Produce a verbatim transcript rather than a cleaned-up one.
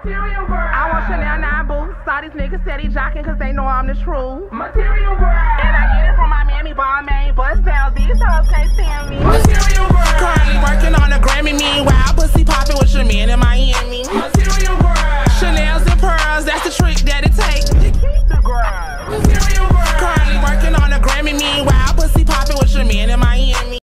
Material girl. I want Chanel nine boots. All these niggas steady jocking cause they know I'm the truth. Material girl. And I get it from my mammy, Balmain, bust down. These hoes can't stand me. Material girl. Currently working on a Grammy, meanwhile pussy popping with your man in my